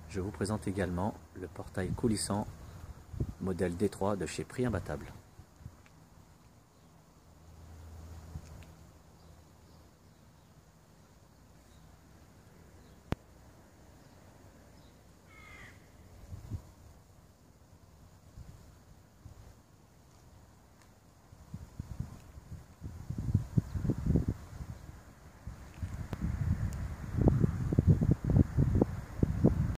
Je vous présente également le portail coulissant modèle D3 de chez Prix Imbattable.